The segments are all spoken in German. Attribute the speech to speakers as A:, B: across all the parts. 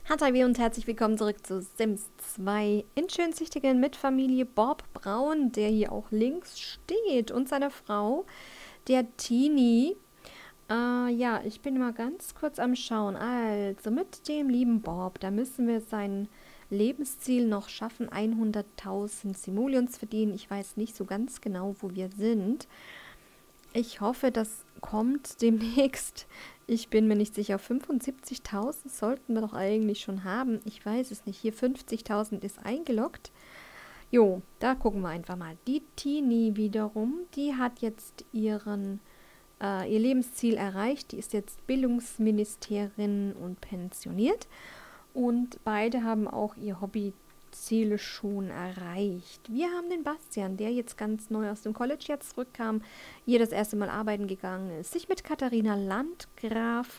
A: Hallo und herzlich willkommen zurück zu Sims 2 in Schönzüchtigen mit Familie Bob Braun, der hier auch links steht, und seiner Frau, der Tini. Ja, ich bin mal ganz kurz am Schauen. Also mit dem lieben Bob, da müssen wir sein Lebensziel noch schaffen, 100.000 Simoleons verdienen. Ich weiß nicht so ganz genau, wo wir sind. Ich hoffe, das kommt demnächst. Ich bin mir nicht sicher. 75.000 sollten wir doch eigentlich schon haben. Ich weiß es nicht. Hier 50.000 ist eingeloggt. Jo, da gucken wir einfach mal. Die Tini wiederum, die hat jetzt ihr Lebensziel erreicht. Die ist jetzt Bildungsministerin und pensioniert. Und beide haben auch ihr Hobbyziele schon erreicht. Wir haben den Bastian, der jetzt ganz neu aus dem College jetzt zurückkam, hier das erste Mal arbeiten gegangen ist, sich mit Katharina Landgraf,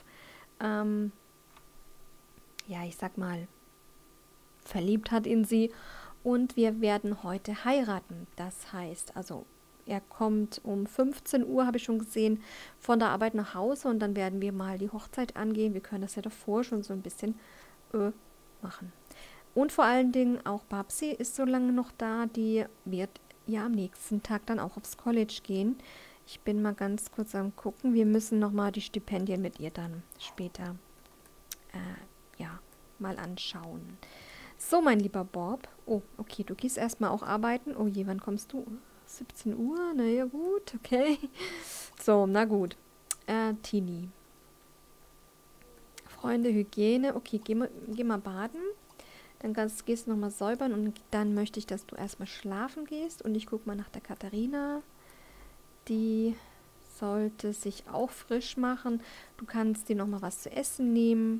A: ja, ich sag mal, verliebt hat in sie. Und wir werden heute heiraten. Das heißt, also er kommt um 15 Uhr, habe ich schon gesehen, von der Arbeit nach Hause und dann werden wir mal die Hochzeit angehen. Wir können das ja davor schon so ein bisschen machen. Und vor allen Dingen auch Babsi ist so lange noch da, die wird ja am nächsten Tag dann auch aufs College gehen. Ich bin mal ganz kurz am gucken. Wir müssen nochmal die Stipendien mit ihr dann später ja, mal anschauen. So, mein lieber Bob. Oh, okay, du gehst erstmal auch arbeiten. Oh je, wann kommst du? 17 Uhr? Na ja, gut, okay. So, na gut. Tini. Freunde, Hygiene. Okay, geh mal baden. Dann gehst du nochmal säubern und dann möchte ich, dass du erstmal schlafen gehst. Und ich gucke mal nach der Katharina. Die sollte sich auch frisch machen. Du kannst dir nochmal was zu essen nehmen.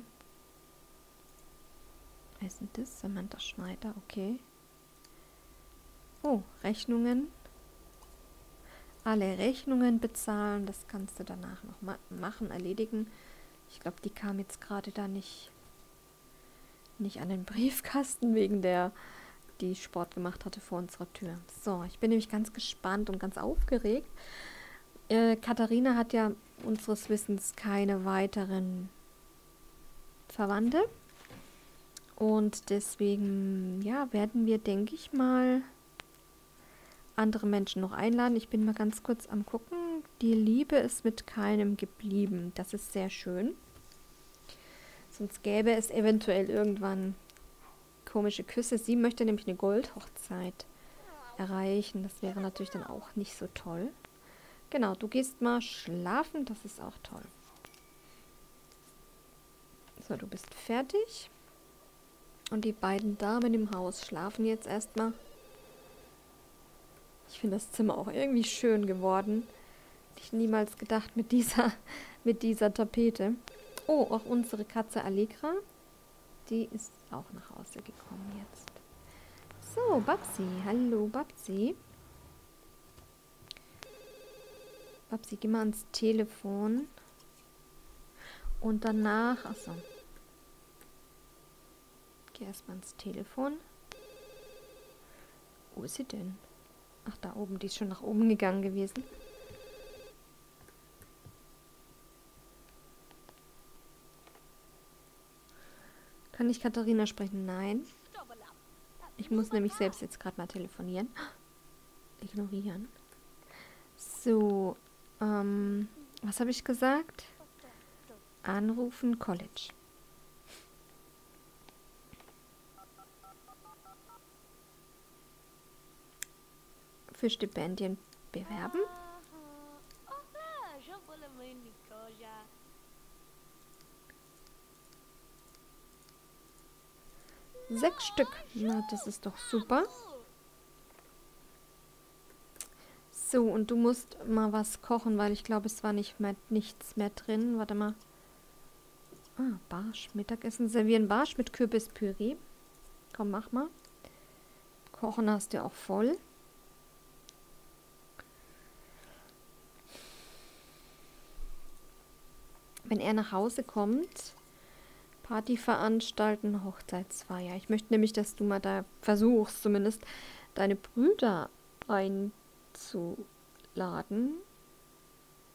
A: Wer ist denn das? Samantha Schneider, okay. Oh, Rechnungen. Alle Rechnungen bezahlen. Das kannst du danach noch machen, erledigen. Ich glaube, die kam jetzt gerade da nicht an den Briefkasten, wegen der, die Sport gemacht hatte vor unserer Tür. So, ich bin nämlich ganz gespannt und ganz aufgeregt. Katharina hat ja unseres Wissens keine weiteren Verwandte. Und deswegen, ja, werden wir, denke ich mal, andere Menschen noch einladen. Ich bin mal ganz kurz am gucken. Die Liebe ist mit keinem geblieben. Das ist sehr schön. Sonst gäbe es eventuell irgendwann komische Küsse. Sie möchte nämlich eine Goldhochzeit erreichen. Das wäre natürlich dann auch nicht so toll. Genau, du gehst mal schlafen. Das ist auch toll. So, du bist fertig. Und die beiden Damen im Haus schlafen jetzt erstmal. Ich finde das Zimmer auch irgendwie schön geworden. Hätte ich niemals gedacht mit dieser Tapete. Oh, auch unsere Katze Allegra. Die ist auch nach Hause gekommen jetzt. So, Babsi. Hallo, Babsi. Babsi, geh mal ans Telefon. Und danach... Achso. Geh erstmal ans Telefon. Wo ist sie denn? Ach, da oben. Die ist schon nach oben gegangen gewesen. Kann ich Katharina sprechen? Nein. Ich muss nämlich selbst jetzt gerade mal telefonieren. Ignorieren. So, was habe ich gesagt? Anrufen, College. Für Stipendien bewerben. 6 Stück. Na, das ist doch super. So, und du musst mal was kochen, weil ich glaube, es war nichts mehr drin. Warte mal. Ah, Barsch. Mittagessen. Servieren Barsch mit Kürbispüree. Komm, mach mal. Kochen hast du auch voll. Wenn er nach Hause kommt, Party veranstalten, Hochzeitsfeier. Ich möchte nämlich, dass du mal da versuchst, zumindest deine Brüder einzuladen.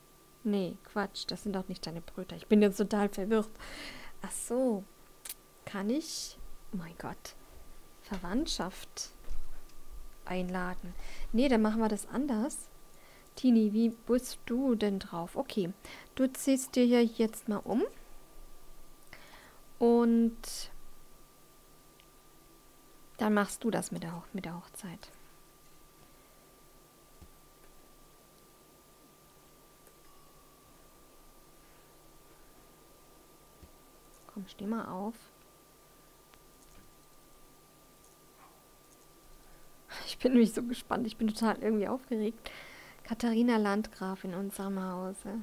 A: Nee, Quatsch, das sind doch nicht deine Brüder. Ich bin jetzt total verwirrt. Ach so. kann ich, oh mein Gott, Verwandtschaft einladen. Nee, dann machen wir das anders. Tini, wie bist du denn drauf? Okay, du ziehst dir hier jetzt mal um. Und dann machst du das mit der Hochzeit. Komm, steh mal auf. Ich bin nämlich so gespannt. Ich bin total irgendwie aufgeregt. Katharina Landgraf in unserem Hause.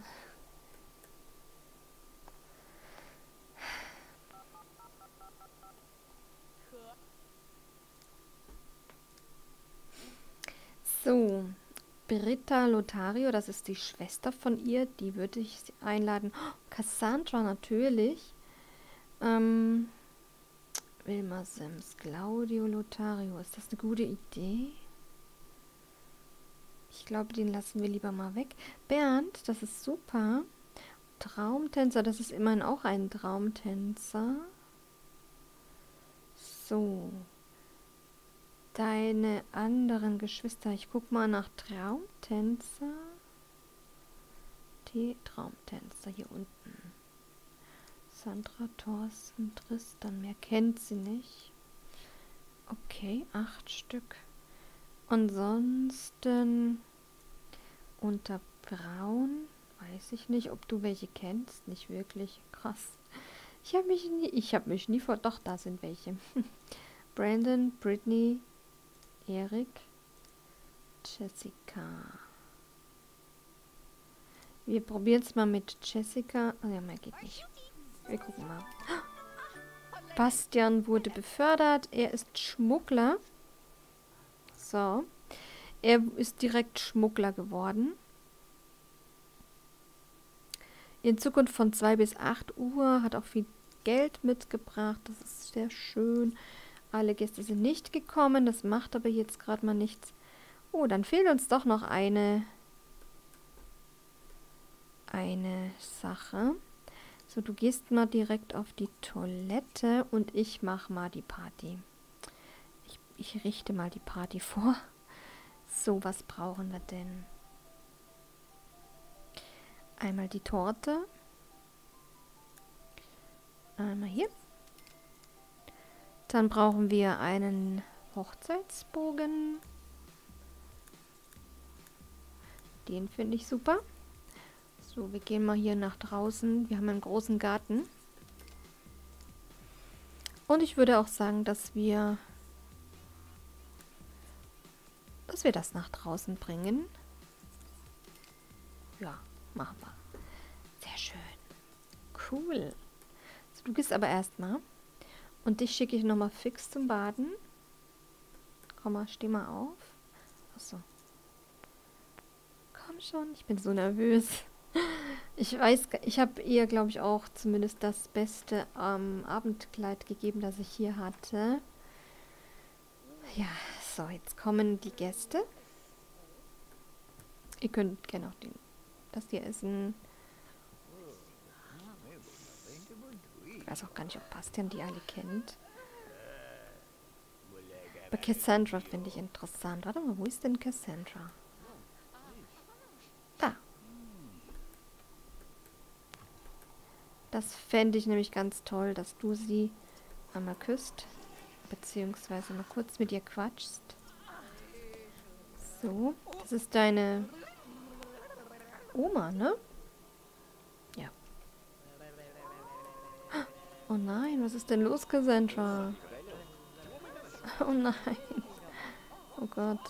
A: So, Britta Lothario, das ist die Schwester von ihr, die würde ich einladen. Oh, Cassandra natürlich. Wilma Sims, Claudio Lothario, ist das eine gute Idee? Ich glaube, den lassen wir lieber mal weg. Bernd, das ist super. Traumtänzer, das ist immerhin auch ein Traumtänzer. So. Deine anderen Geschwister. Ich guck mal nach Traumtänzer. Die Traumtänzer hier unten. Sandra, Thorsten, Tristan. Mehr kennt sie nicht. Okay, 8 Stück. Ansonsten unter Braun. Weiß ich nicht, ob du welche kennst. Nicht wirklich. Krass. Ich habe mich nie vor... Doch, da sind welche. Brandon, Brittany, Erik, Jessica. Wir probieren es mal mit Jessica. Oh ja, mehr geht nicht. Wir gucken mal. Bastian wurde befördert. Er ist Schmuggler. So. Er ist direkt Schmuggler geworden. In Zukunft von 2 bis 8 Uhr. Hat auch viel Geld mitgebracht. Das ist sehr schön. Alle Gäste sind nicht gekommen. Das macht aber jetzt gerade mal nichts. Oh, dann fehlt uns doch noch eine Sache. So, du gehst mal direkt auf die Toilette und ich mache mal die Party. Ich richte mal die Party vor. So, was brauchen wir denn? Einmal die Torte. Einmal hier. Dann brauchen wir einen Hochzeitsbogen. Den finde ich super. So, wir gehen mal hier nach draußen. Wir haben einen großen Garten. Und ich würde auch sagen, dass wir das nach draußen bringen. Ja, machen wir. Sehr schön. Cool. So, du gehst aber erstmal. Und dich schicke ich nochmal fix zum Baden. Komm mal, steh mal auf. Achso. Komm schon, ich bin so nervös. Ich weiß, ich habe ihr, glaube ich, auch zumindest das beste Abendkleid gegeben, das ich hier hatte. Ja, so, jetzt kommen die Gäste. Ihr könnt gerne auch das hier essen. Ich weiß auch gar nicht, ob Bastian die alle kennt. Aber Cassandra finde ich interessant. Warte mal, wo ist denn Cassandra? Da. Das fände ich nämlich ganz toll, dass du sie einmal küsst. Beziehungsweise mal kurz mit ihr quatschst. So, das ist deine Oma, ne? Ja. Oh nein, was ist denn los, Cassandra? Oh nein. Oh Gott.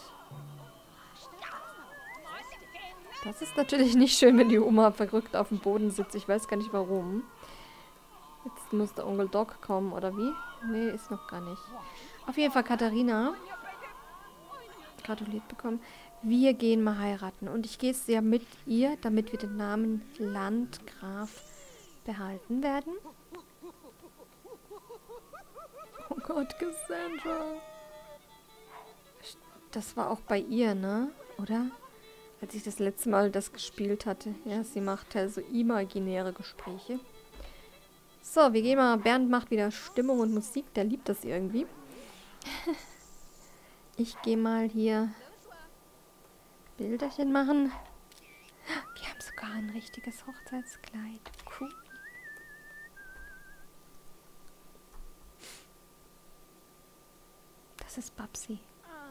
A: Das ist natürlich nicht schön, wenn die Oma verrückt auf dem Boden sitzt. Ich weiß gar nicht warum. Jetzt muss der Onkel Doc kommen, oder wie? Nee, ist noch gar nicht. Auf jeden Fall Katharina. Gratuliert bekommen. Wir gehen mal heiraten. Und ich gehe es ja mit ihr, damit wir den Namen Landgraf behalten werden. Oh Gott, Cassandra. Das war auch bei ihr, ne? Oder? Als ich das letzte Mal das gespielt hatte. Ja, sie macht ja so imaginäre Gespräche. So, wir gehen mal. Bernd macht wieder Stimmung und Musik. Der liebt das irgendwie. Ich gehe mal hier Bilderchen machen. Die haben sogar ein richtiges Hochzeitskleid. Cool. Das ist Babsi.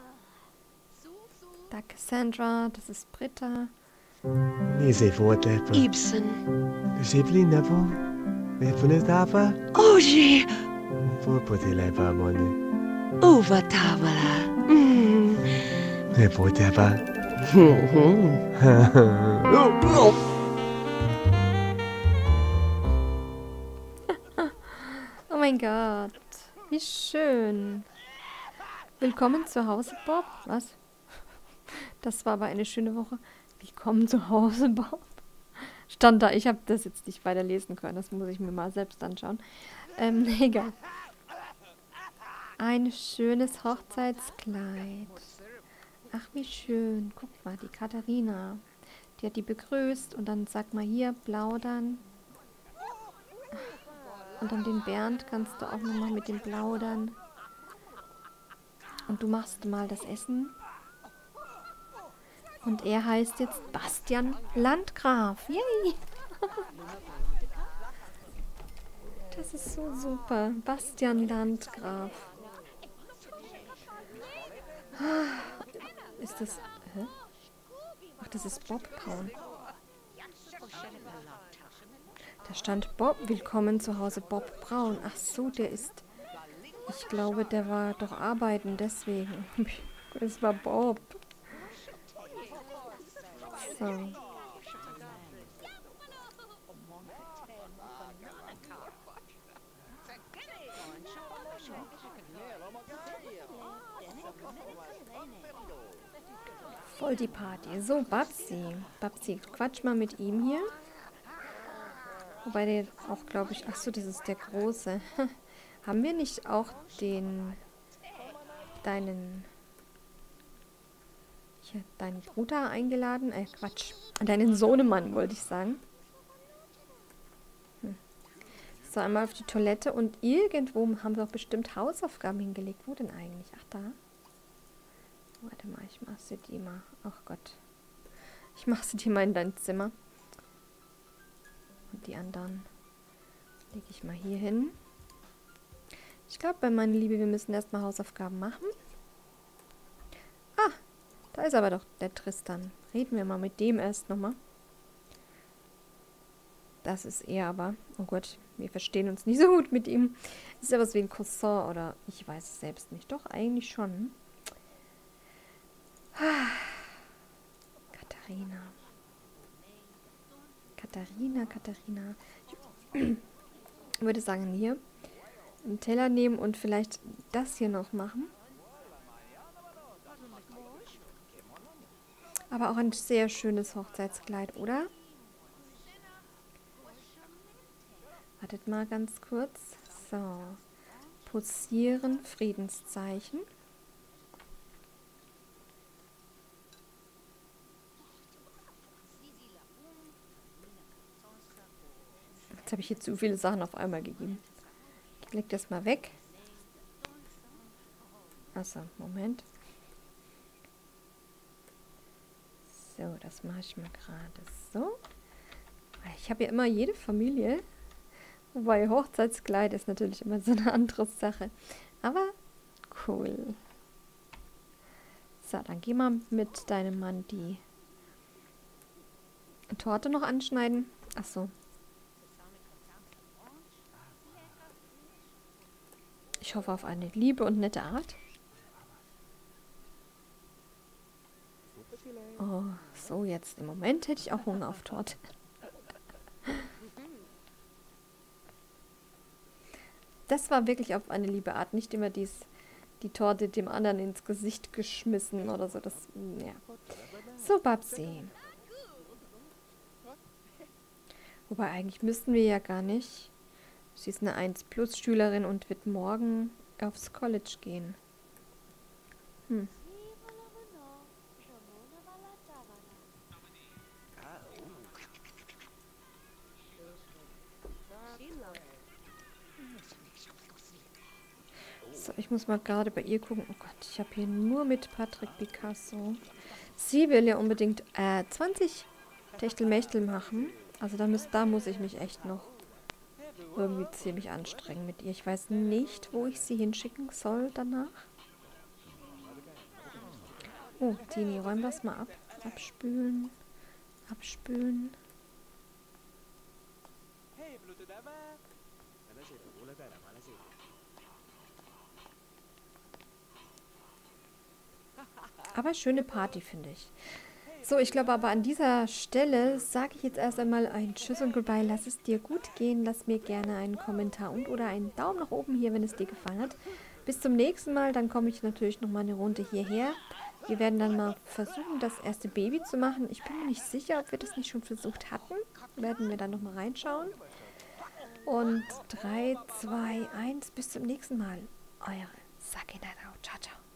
A: Da Cassandra, das ist Britta.
B: Ni sei vuotepa.
C: Ibsen.
B: Živlinavo. Nefunetava.
C: Oji.
B: Vuopotileva mone.
C: Uva tavala.
B: Nevuoteva.
A: Oh mein Gott. Wie schön. Willkommen zu Hause, Bob. Was? Das war aber eine schöne Woche. Willkommen zu Hause, Bob. Stand da. Ich habe das jetzt nicht weiter lesen können. Das muss ich mir mal selbst anschauen. Egal. Ein schönes Hochzeitskleid. Ach, wie schön. Guck mal, die Katharina. Die hat die begrüßt. Und dann sag mal hier, plaudern. Und dann den Bernd kannst du auch nochmal mit dem plaudern. Und du machst mal das Essen. Und er heißt jetzt Bastian Landgraf. Yay! Das ist so super. Bastian Landgraf. Ist das... Hä? Ach, das ist Bob Braun. Da stand Bob. Willkommen zu Hause, Bob Braun. Ach so, der ist... Ich glaube, der war doch arbeiten, deswegen. Es war Bob. So. Voll die Party. So, Babsi. Babsi, quatsch mal mit ihm hier. Wobei der auch, glaube ich... Ach so, das ist der Große. Haben wir nicht auch deinen Bruder eingeladen? Quatsch. Deinen Sohnemann, wollte ich sagen. So, einmal auf die Toilette und irgendwo haben wir doch bestimmt Hausaufgaben hingelegt. Wo denn eigentlich? Ach, da. Warte mal, ich mache sie die mal. Ach Gott. Ich mache sie die mal in dein Zimmer. Und die anderen lege ich mal hier hin. Ich glaube, meine Liebe, wir müssen erstmal Hausaufgaben machen. Ah, da ist aber doch der Tristan. Reden wir mal mit dem erst nochmal. Das ist er aber. Oh Gott, wir verstehen uns nicht so gut mit ihm. Ist ja was wie ein Cousin oder ich weiß es selbst nicht. Doch, eigentlich schon. Katharina. Katharina. Ich würde sagen, hier einen Teller nehmen und vielleicht das hier noch machen. Aber auch ein sehr schönes Hochzeitskleid, oder? Wartet mal ganz kurz. So. Posieren, Friedenszeichen. Jetzt habe ich hier zu viele Sachen auf einmal gegeben. Ich leg das mal weg. Achso, Moment. So, das mache ich mal gerade so. Ich habe ja immer jede Familie. Wobei Hochzeitskleid ist natürlich immer so eine andere Sache. Aber cool. So, dann geh mal mit deinem Mann die Torte noch anschneiden. Achso. Ich hoffe auf eine liebe und nette Art. Oh, so jetzt. Im Moment hätte ich auch Hunger auf Torte. Das war wirklich auf eine liebe Art. Nicht immer die Torte dem anderen ins Gesicht geschmissen oder so. Das, ja. So, Babsi. Wobei, eigentlich müssten wir ja gar nicht. Sie ist eine 1+-Schülerin und wird morgen aufs College gehen. So, ich muss mal gerade bei ihr gucken. Oh Gott, ich habe hier nur mit Patrick Picasso. Sie will ja unbedingt 20 Techtelmechtel machen. Also da muss ich mich echt noch irgendwie ziemlich anstrengen mit ihr. Ich weiß nicht, wo ich sie hinschicken soll danach. Oh, Tini, räum das mal ab. Abspülen. Abspülen. Aber schöne Party, finde ich. So, ich glaube aber an dieser Stelle sage ich jetzt erst einmal ein Tschüss und Goodbye. Lass es dir gut gehen. Lass mir gerne einen Kommentar und oder einen Daumen nach oben hier, wenn es dir gefallen hat. Bis zum nächsten Mal. Dann komme ich natürlich nochmal eine Runde hierher. Wir werden dann mal versuchen, das erste Baby zu machen. Ich bin mir nicht sicher, ob wir das nicht schon versucht hatten. Werden wir dann nochmal reinschauen. Und 3, 2, 1. Bis zum nächsten Mal. Eure Sakina. Ciao, ciao.